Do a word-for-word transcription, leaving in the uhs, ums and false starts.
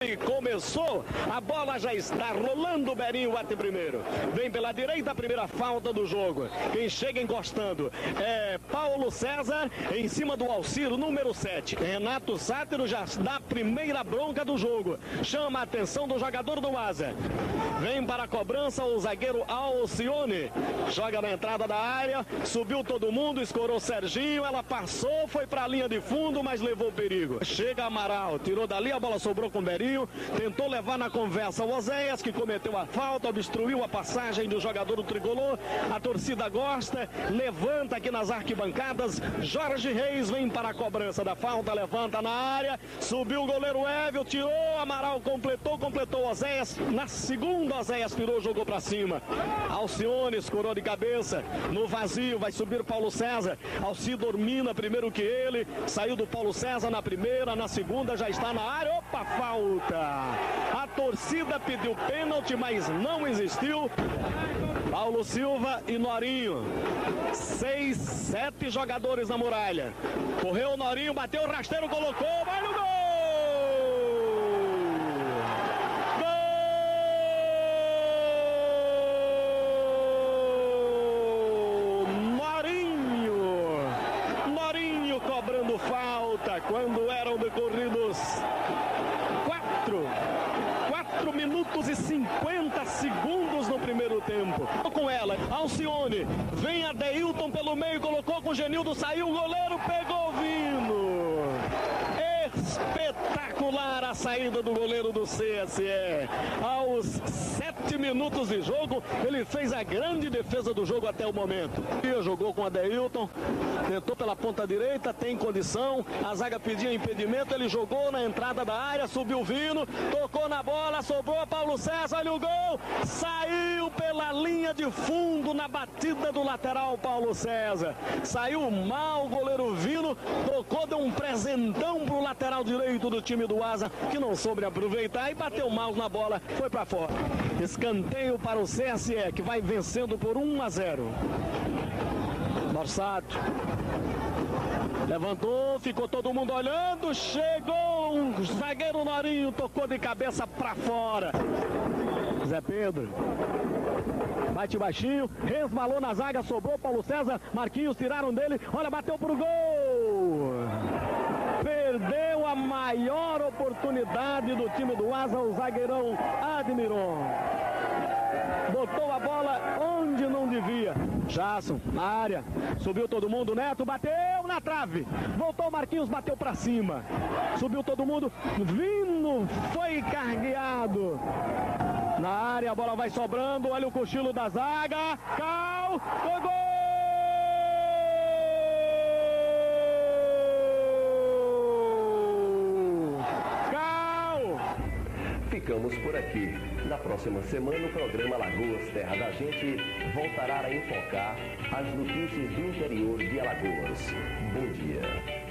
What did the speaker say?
e começou. A bola já está rolando. O Berinho bate primeiro. Vem pela direita a primeira falta do jogo. Quem chega encostando é Paulo César em cima do Alciro, número sete. Renato Sátiro já dá a primeira bronca do jogo. Chama a atenção do jogador do Asa. Vem para a cobrança o zagueiro Alcione. Joga na entrada da área. Subiu todo mundo, escorou Serginho. Ela passou, foi para a linha de fundo, mas levou perigo. Chega Amaral, tirou dali, a bola sobrou com o Berinho. Tentou levar na conversa o Oséias, que cometeu a falta, obstruiu a passagem do jogador do tricolor. A torcida gosta, levanta aqui nas arquibancadas. Jorge Reis vem para a cobrança da falta, levanta na área. Subiu o goleiro Évio, tirou, Amaral completou, completou o Oséias. Na segunda, Oséias tirou, jogou para cima. Alcione escorou de cabeça, no vazio, vai subir Paulo César. Alci domina primeiro que ele, saiu do Paulo César na primeira, na segunda já está na área. Opa, falta! A torcida pediu pênalti, mas não existiu. Paulo Silva e Norinho. Seis, sete jogadores na muralha. Correu o Norinho, bateu o rasteiro, colocou, vai no gol! Cobrando falta quando eram decorridos quatro, quatro minutos e cinquenta segundos no primeiro tempo. Com ela, Alcione, vem a Deilton pelo meio, colocou com o Genildo, saiu o goleiro, pegou o Vino. Espetacular a saída do goleiro do C S E. Aos sete minutos de jogo, ele fez a grande defesa do jogo até o momento. Jogou com a Deilton, tentou pela ponta direita, tem condição. A zaga pedia impedimento, ele jogou na entrada da área, subiu o Vino, tocou na bola, sobrou a Paulo César, olha o gol, saiu pela linha de fundo na batida do lateral Paulo César. Saiu mal o goleiro Vino, tocou, deu um presentão pro lateral direito do time do Asa, que não soube aproveitar e bateu mal na bola, foi para fora. Escanteio para o C S E, que vai vencendo por um a zero. Norsato levantou, ficou todo mundo olhando, chegou um zagueiro Norinho, tocou de cabeça para fora. Zé Pedro bate baixinho, resbalou na zaga, sobrou Paulo César, Marquinhos tiraram dele, olha, bateu pro gol. Perdeu a maior oportunidade do time do Asa, o zagueirão Admiron. Botou a bola onde não devia. Jasson, na área, subiu todo mundo, Neto bateu na trave, voltou Marquinhos, bateu pra cima, subiu todo mundo, Vino foi cargueado. Na área, a bola vai sobrando, olha o cochilo da zaga, Cal, foi gol! Ficamos por aqui. Na próxima semana, o programa Alagoas Terra da Gente voltará a enfocar as notícias do interior de Alagoas. Bom dia.